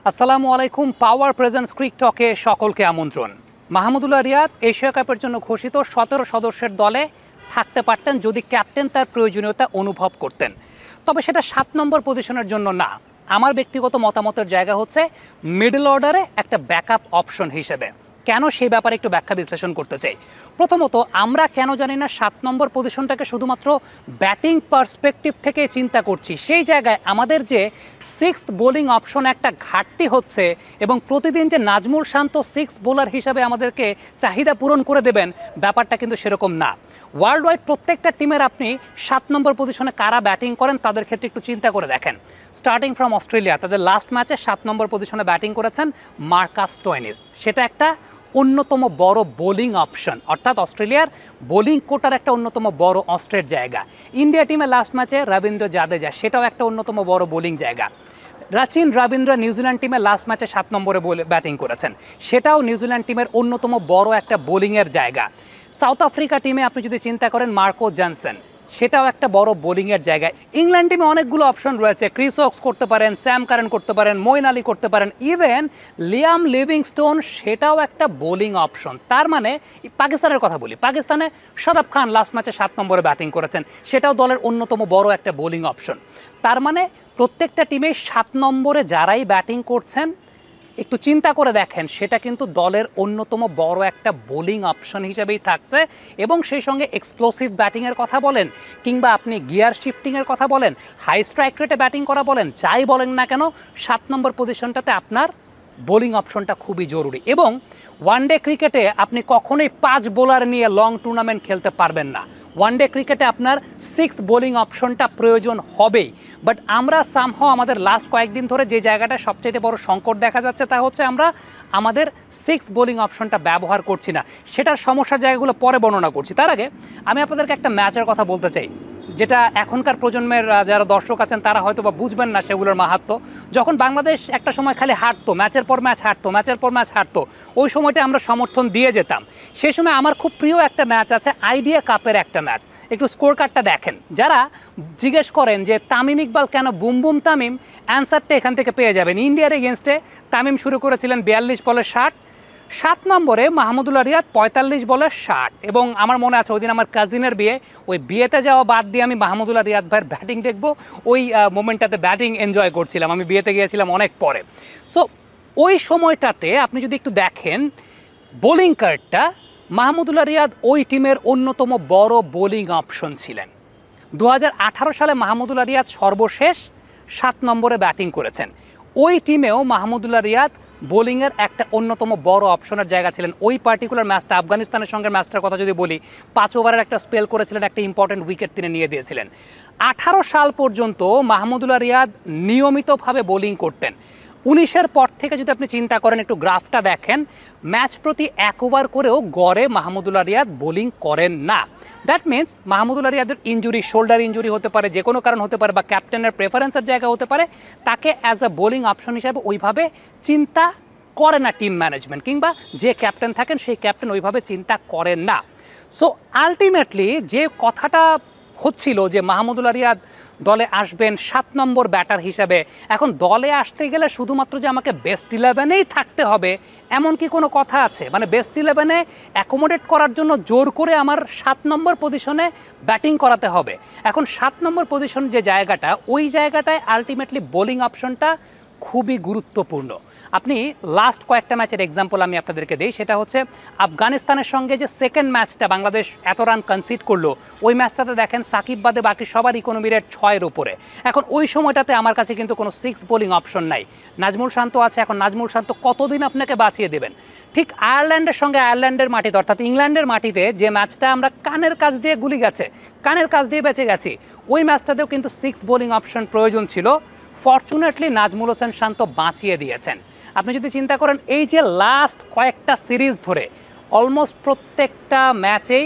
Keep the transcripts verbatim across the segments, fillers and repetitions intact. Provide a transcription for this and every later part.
আসসালামু আলাইকুম। পাওয়ার প্রেজেন্স ক্রিক টকে সকলকে আমন্ত্রণ। মাহমুদুল্লাহ রিয়াদ এশিয়া কাপের জন্য ঘোষিত সতেরো সদস্যের দলে থাকতে পারতেন যদি ক্যাপ্টেন তার প্রয়োজনীয়তা অনুভব করতেন, তবে সেটা সাত নম্বর পজিশনের জন্য না। আমার ব্যক্তিগত মতামতের জায়গা হচ্ছে মিডল অর্ডারে একটা ব্যাকআপ অপশন হিসেবে। কেন সেই ব্যাপারে একটু ব্যাখ্যা বিশ্লেষণ করতে চাই। প্রথমত, আমরা কেন জানি না সাত নম্বর পজিশনটাকে শুধুমাত্র ব্যাটিং পার্সপেক্টিভ থেকে চিন্তা করছি। সেই জায়গায় আমাদের যে সিক্সথ বোলিং অপশন একটা ঘাটতি হচ্ছে এবং প্রতিদিন যে নাজমুল শান্ত সিক্সথ বোলার হিসাবে আমাদেরকে চাহিদা পূরণ করে দেবেন, ব্যাপারটা কিন্তু সেরকম না। ওয়ার্ল্ড ওয়াইড প্রত্যেকটা টিমের আপনি সাত নম্বর পজিশনে কারা ব্যাটিং করেন তাদের ক্ষেত্রে একটু চিন্তা করে দেখেন। স্টার্টিং ফ্রম অস্ট্রেলিয়া, তাদের লাস্ট ম্যাচে সাত নম্বর পজিশনে ব্যাটিং করেছেন মার্কাস স্টোয়নিস। সেটা একটা অন্যতম বড় বোলিং অপশন, অর্থাৎ অস্ট্রেলিয়ার বোলিং কোটার একটা অন্যতম বড় অস্ত্রের জায়গা। ইন্ডিয়া টিমের লাস্ট ম্যাচে রবীন্দ্র জাদেজা, সেটাও একটা অন্যতম বড় বোলিং জায়গা। রাচিন রবীন্দ্র নিউজিল্যান্ড টিমের লাস্ট ম্যাচে সাত নম্বরে ব্যাটিং করেছেন, সেটাও নিউজিল্যান্ড টিমের অন্যতম বড় একটা বোলিংয়ের জায়গা। সাউথ আফ্রিকা টিমে আপনি যদি চিন্তা করেন মার্কো জনসন, সেটাও একটা বড় বোলিংয়ের জায়গায়। ইংল্যান্ড টিমে অনেকগুলো অপশন রয়েছে, ক্রিস ওকস করতে পারেন, স্যাম কারেন করতে পারেন, মঈন আলী করতে পারেন, ইভেন লিয়াম লিভিংস্টোন, সেটাও একটা বোলিং অপশন। তার মানে পাকিস্তানের কথা বলি, পাকিস্তানে শাদাব খান লাস্ট ম্যাচে সাত নম্বরে ব্যাটিং করেছেন, সেটাও দলের অন্যতম বড় একটা বোলিং অপশন। তার মানে প্রত্যেকটা টিমে সাত নম্বরে যারাই ব্যাটিং করছেন একটু চিন্তা করে দেখেন, সেটা কিন্তু দলের অন্যতম বড় একটা বোলিং অপশন হিসেবেই থাকছে। এবং সেই সঙ্গে এক্সপ্লোসিভ ব্যাটিংয়ের কথা বলেন কিংবা আপনি গিয়ার শিফটিংয়ের কথা বলেন, হাই স্ট্রাইক রেটে ব্যাটিং করা বলেন, যাই বলেন না কেন, সাত নম্বর পজিশনটাতে আপনার বোলিং অপশনটা খুবই জরুরি। এবং ওয়ানডে ক্রিকেটে আপনি কখনোই পাঁচ বোলার নিয়ে লং টুর্নামেন্ট খেলতে পারবেন না। ওয়ানডে ক্রিকেটে আপনার সিক্সথ বোলিং অপশনটা প্রয়োজন হবেই। বাট আমরা সামহাও আমাদের লাস্ট কয়েকদিন ধরে যে জায়গাটা সবচেয়ে বড় সংকট দেখা যাচ্ছে তা হচ্ছে আমরা আমাদের সিক্সথ বোলিং অপশনটা ব্যবহার করছি না। সেটার সমস্যার জায়গাগুলো পরে বর্ণনা করছি। তার আগে আমি আপনাদেরকে একটা ম্যাচের কথা বলতে চাই, যেটা এখনকার প্রজন্মের যারা দর্শক আছেন তারা হয়তো বা বুঝবেন না সেগুলোর মাহাত্ম্য। যখন বাংলাদেশ একটা সময় খালি হারতো, ম্যাচের পর ম্যাচ হারতো, ম্যাচের পর ম্যাচ হারতো, ওই সময়টা আমরা সমর্থন দিয়ে যেতাম। সেই সময় আমার খুব প্রিয় একটা ম্যাচ আছে, আইডিয়া কাপের একটা ম্যাচ। একটু স্কোর কার্ডটা দেখেন। যারা জিজ্ঞেস করেন যে তামিম ইকবাল কেন বুম বুম তামিম, অ্যান্সারটা এখান থেকে পেয়ে যাবেন। ইন্ডিয়ার এগেনস্টে তামিম শুরু করেছিলেন বিয়াল্লিশ বলে ষাট, সাত নম্বরে মাহমুদুল্লাহ রিয়াদ পঁয়তাল্লিশ বলে ষাট। এবং আমার মনে আছে ওই দিন আমার কাজিনের বিয়ে, ওই বিয়েতে যাওয়া বাদ দিয়ে আমি মাহমুদুল্লাহ রিয়াদ ভাইয়ের ব্যাটিং দেখবো, ওই মোমেন্টটাতে ব্যাটিং এনজয় করছিলাম। আমি বিয়েতে গিয়েছিলাম অনেক পরে। সো ওই সময়টাতে আপনি যদি একটু দেখেন বোলিং কার্ডটা, মাহমুদুল্লাহ রিয়াদ ওই টিমের অন্যতম বড় বোলিং অপশন ছিলেন। দু হাজার আঠারো সালে মাহমুদুল্লাহ রিয়াদ সর্বশেষ সাত নম্বরে ব্যাটিং করেছেন। ওই টিমেও মাহমুদুল্লাহ রিয়াদ বোলিংয়ের একটা অন্যতম বড় অপশনের জায়গা ছিলেন। ওই পার্টিকুলার ম্যাচটা, আফগানিস্তানের সঙ্গে ম্যাচটার কথা যদি বলি, পাঁচ ওভারের একটা স্পেল করেছিলেন, একটা ইম্পর্টেন্ট উইকেট তিনি নিয়ে দিয়েছিলেন। আঠারো সাল পর্যন্ত মাহমুদুল্লাহ রিয়াদ নিয়মিতভাবে বোলিং করতেন। উনিশের পর থেকে যদি আপনি চিন্তা করেন, একটু গ্রাফটা দেখেন, ম্যাচ প্রতি এক ওভার করেও গড়ে মাহমুদুল্লাহ রিয়াদ বোলিং করেন না। দ্যাট মিনস মাহমুদুল্লাহ রিয়াদের ইঞ্জুরি, শোল্ডার ইঞ্জুরি হতে পারে, যে কোনো কারণ হতে পারে, বা ক্যাপ্টেনের প্রেফারেন্সের জায়গা হতে পারে, তাকে অ্যাজ আ বোলিং অপশন হিসাবে ওইভাবে চিন্তা করে না টিম ম্যানেজমেন্ট, কিংবা যে ক্যাপ্টেন থাকেন সেই ক্যাপ্টেন ওইভাবে চিন্তা করেন না। সো আলটিমেটলি যে কথাটা হচ্ছিল যে মাহমুদুল্লাহ রিয়াদ দলে আসবেন সাত নম্বর ব্যাটার হিসাবে, এখন দলে আসতে গেলে শুধুমাত্র যে আমাকে বেস্ট ইলেভেনেই থাকতে হবে এমন কি কোনো কথা আছে? মানে বেস্ট ইলেভেনে অ্যাকোমোডেট করার জন্য জোর করে আমার সাত নম্বর পজিশনে ব্যাটিং করাতে হবে? এখন সাত নম্বর পজিশন যে জায়গাটা, ওই জায়গাটায় আলটিমেটলি বোলিং অপশনটা খুবই গুরুত্বপূর্ণ। আপনি লাস্ট কয়েকটা ম্যাচের এক্সাম্পল আমি আপনাদেরকে দিই। সেটা হচ্ছে আফগানিস্তানের সঙ্গে যে সেকেন্ড ম্যাচটা বাংলাদেশ এত রান কনসিড করলো, ওই ম্যাচটাতে দেখেন সাকিব বাদে বাকি সবার ইকোনমি রেট ছয়ের উপরে। এখন ওই সময়টাতে আমার কাছে কিন্তু কোনো সিক্স বোলিং অপশন নাই, নাজমুল শান্ত আছে। এখন নাজমুল শান্ত কতদিন আপনাকে বাঁচিয়ে দেবেন? ঠিক আয়ারল্যান্ডের সঙ্গে আয়ারল্যান্ডের মাটিতে, অর্থাৎ ইংল্যান্ডের মাটিতে যে ম্যাচটা আমরা কানের কাছ দিয়ে গুলি গেছে, কানের কাছ দিয়ে বেঁচে গেছি, ওই ম্যাচটাতেও কিন্তু সিক্স বোলিং অপশন প্রয়োজন ছিল। ফরচুনেটলি নাজমুল হোসেন শান্ত বাঁচিয়ে দিয়েছেন। আপনি যদি চিন্তা করেন এই যে লাস্ট কয়েকটা সিরিজ ধরে অলমোস্ট প্রত্যেকটা ম্যাচেই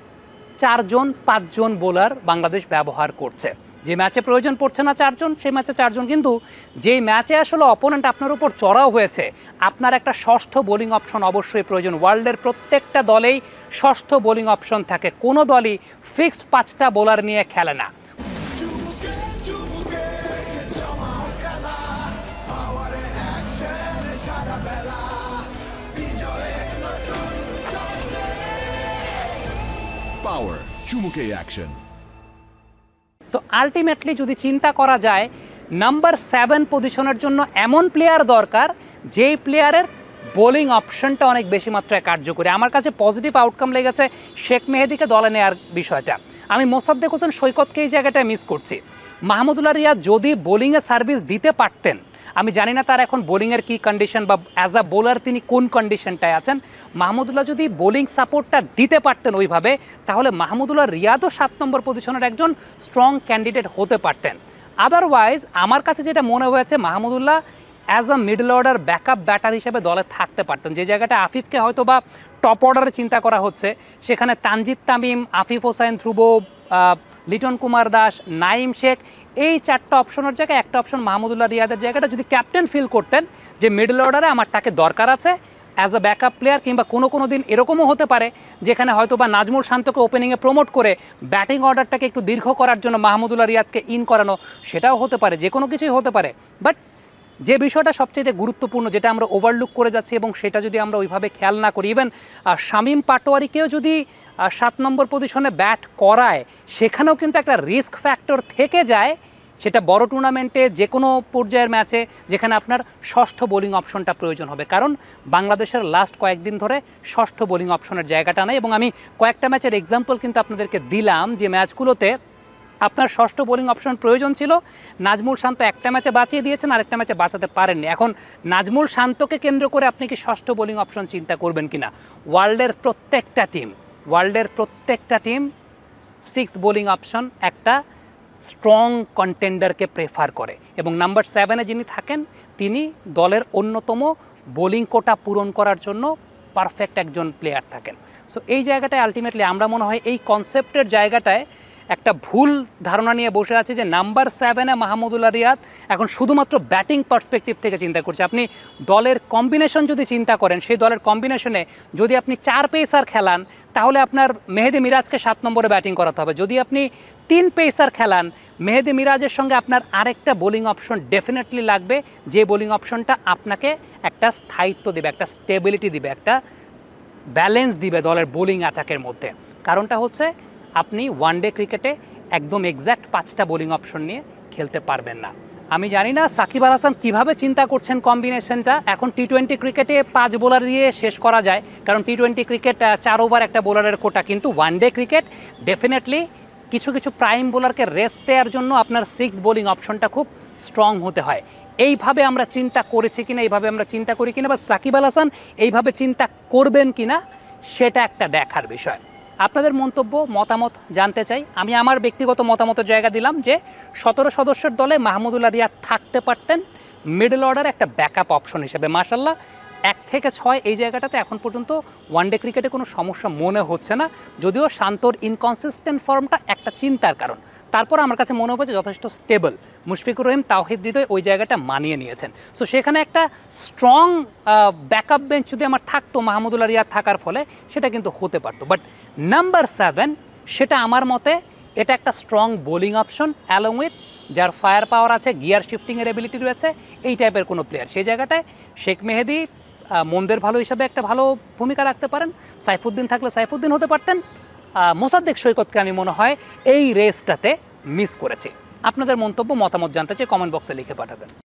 চারজন পাঁচজন বোলার বাংলাদেশ ব্যবহার করছে। যে ম্যাচে প্রয়োজন পড়ছে না চারজন, সেই ম্যাচে চারজন। কিন্তু যেই ম্যাচে আসলে অপোনেন্ট আপনার উপর চড়াও হয়েছে, আপনার একটা ষষ্ঠ বোলিং অপশন অবশ্যই প্রয়োজন। ওয়ার্ল্ডের প্রত্যেকটা দলেই ষষ্ঠ বোলিং অপশন থাকে, কোনো দলই ফিক্সড পাঁচটা বোলার নিয়ে খেলে না। পাওয়ার, চুমুকে অ্যাকশন। তো আলটিমেটলি যদি চিন্তা করা যায় নাম্বার সেভেন পজিশনের জন্য এমন প্লেয়ার দরকার যেই প্লেয়ারের বোলিং অপশনটা অনেক বেশি মাত্রায় কার্যকরী। আমার কাছে পজিটিভ আউটকাম লেগেছে শেখ মেহেদীকে দলে নেওয়ার বিষয়টা। আমি মোসাদ্দেক হোসেন সৈকতকে এই জায়গাটায় মিস করছি। মাহমুদুল্লাহ রিয়াদ যদি বোলিংয়ে সার্ভিস দিতে পারতেন, আমি জানি না তার এখন বোলিংয়ের কী কন্ডিশন বা অ্যাজ আ বোলার তিনি কোন কন্ডিশনটায় আছেন। মাহমুদুল্লাহ যদি বোলিং সাপোর্টটা দিতে পারতেন ওইভাবে, তাহলে মাহমুদুল্লাহ রিয়াদও সাত নম্বর পজিশনের একজন স্ট্রং ক্যান্ডিডেট হতে পারতেন। আদারওয়াইজ আমার কাছে যেটা মনে হয়েছে Mahmudullah as a middle order backup batter হিসেবে দলে থাকতে পারতেন। যে জায়গাটা আফিফকে হয়তো বা টপ অর্ডারে চিন্তা করা হচ্ছে, সেখানে তানজিদ তামিম, আফিফ হোসেন ধ্রুব, লিটন কুমার দাস, নাইম শেখ, এই চারটা অপশনের জায়গায় একটা অপশন মাহমুদুল্লাহ রিয়াদের জায়গাটা যদি ক্যাপ্টেন ফিল করতেন যে মিডল অর্ডারে আমার তাকে দরকার আছে অ্যাজ আ ব্যাকআপ প্লেয়ার, কিংবা কোনো কোনো দিন এরকমও হতে পারে যেখানে হয়তো বা নাজমুল শান্তকে ওপেনিংয়ে প্রমোট করে ব্যাটিং অর্ডারটাকে একটু দীর্ঘ করার জন্য মাহমুদুল্লাহ রিয়াদকে ইন করানো, সেটাও হতে পারে, যে কোনো কিছুই হতে পারে। বাট যে বিষয়টা সবচেয়ে গুরুত্বপূর্ণ, যেটা আমরা ওভারলুক করে যাচ্ছি এবং সেটা যদি আমরা ওইভাবে খেয়াল না করি, ইভেন শামীম পাটোয়ারিকেও যদি সাত নম্বর পজিশনে ব্যাট করায়, সেখানেও কিন্তু একটা রিস্ক ফ্যাক্টর থেকে যায়। সেটা বড় টুর্নামেন্টে যে কোনো পর্যায়ের ম্যাচে যেখানে আপনার ষষ্ঠ বোলিং অপশনটা প্রয়োজন হবে, কারণ বাংলাদেশের লাস্ট কয়েকদিন ধরে ষষ্ঠ বোলিং অপশনের জায়গাটা নেই। এবং আমি কয়েকটা ম্যাচের এক্সাম্পল কিন্তু আপনাদেরকে দিলাম যে ম্যাচগুলোতে আপনার ষষ্ঠ বোলিং অপশন প্রয়োজন ছিল। নাজমুল শান্ত একটা ম্যাচে বাঁচিয়ে দিয়েছেন, আরেকটা ম্যাচে বাঁচাতে পারেননি। এখন নাজমুল শান্তকে কেন্দ্র করে আপনি কি ষষ্ঠ বোলিং অপশন চিন্তা করবেন কিনা? ওয়ার্ল্ডের প্রত্যেকটা টিম ওয়ার্ল্ডের প্রত্যেকটা টিম সিক্স বোলিং অপশন একটা স্ট্রং কন্টেন্ডারকে প্রেফার করে, এবং নাম্বার সেভেনে যিনি থাকেন তিনি দলের অন্যতম বোলিং কোটা পূরণ করার জন্য পারফেক্ট একজন প্লেয়ার থাকেন। সো এই জায়গাটায় আলটিমেটলি আমরা মনে হয় এই কনসেপ্টের জায়গাটায় একটা ভুল ধারণা নিয়ে বসে আছে যে নাম্বার সেভেনে মাহমুদুল্লাহ রিয়াদ এখন শুধুমাত্র ব্যাটিং পার্সপেক্টিভ থেকে চিন্তা করছে। আপনি দলের কম্বিনেশন যদি চিন্তা করেন, সেই দলের কম্বিনেশনে যদি আপনি চার পেসার খেলান, তাহলে আপনার মেহেদী মিরাজকে সাত নম্বরে ব্যাটিং করাতে হবে। যদি আপনি তিন পেসার খেলান, মেহেদী মিরাজের সঙ্গে আপনার আরেকটা বোলিং অপশন ডেফিনেটলি লাগবে, যে বোলিং অপশনটা আপনাকে একটা স্থায়িত্ব দিবে, একটা স্টেবিলিটি দিবে, একটা ব্যালেন্স দিবে দলের বোলিং অ্যাটাকের মধ্যে। কারণটা হচ্ছে আপনি ওয়ানডে ক্রিকেটে একদম এক্স্যাক্ট পাঁচটা বোলিং অপশন নিয়ে খেলতে পারবেন না। আমি জানি না সাকিব আল হাসান কীভাবে চিন্তা করছেন কম্বিনেশনটা। এখন টি টোয়েন্টি ক্রিকেটে পাঁচ বোলার দিয়ে শেষ করা যায়, কারণ টি টোয়েন্টি ক্রিকেট চার ওভার একটা বোলারের কোটা, কিন্তু ওয়ানডে ক্রিকেট ডেফিনেটলি কিছু কিছু প্রাইম বোলারকে রেস্ট দেওয়ার জন্য আপনার সিক্স বোলিং অপশনটা খুব স্ট্রং হতে হয়। এইভাবে আমরা চিন্তা করেছি কিনা, এইভাবে আমরা চিন্তা করি কিনা, বা সাকিব আল হাসান এইভাবে চিন্তা করবেন কিনা, সেটা একটা দেখার বিষয়। আপনাদের মন্তব্য মতামত জানতে চাই। আমি আমার ব্যক্তিগত মতামতের জায়গা দিলাম যে সতেরো সদস্যের দলে মাহমুদুল্লাহ রিয়াদ থাকতে পারতেন মিডল অর্ডার একটা ব্যাকআপ অপশন হিসেবে। মাশাল্লাহ এক থেকে ছয় এই জায়গাটাতে এখন পর্যন্ত ওয়ানডে ক্রিকেটে কোনো সমস্যা মনে হচ্ছে না, যদিও শান্তর ইনকনসিস্টেন্ট ফর্মটা একটা চিন্তার কারণ। তারপর আমার কাছে মনে হবে যে যথেষ্ট স্টেবল, মুশফিকুর রহিম, তাওহিদ হৃদয় ওই জায়গাটা মানিয়ে নিয়েছেন। সো সেখানে একটা স্ট্রং ব্যাকআপ বেঞ্চ যদি আমার থাকতো মাহমুদুল্লাহ রিয়াদ থাকার ফলে, সেটা কিন্তু হতে পারতো। বাট নাম্বার সেভেন সেটা আমার মতে এটা একটা strong bowling option along with যার ফায়ার পাওয়ার আছে, গিয়ার শিফটিংয়ের এবিলিটি রয়েছে, এই টাইপের কোনো প্লেয়ার। সেই জায়গাটায় শেখ মেহেদী মন্দের ভালো হিসাবে একটা ভালো ভূমিকা রাখতে পারেন। সাইফুদ্দিন থাকলে সাইফুদ্দিন হতে পারতেন। মোসাদ্দেক সৈকতকে আমি মনে হয় এই রেসটাতে মিস করেছি। আপনাদের মন্তব্য মতামত জানতে চাই, কমেন্ট বক্সে লিখে পাঠাবেন।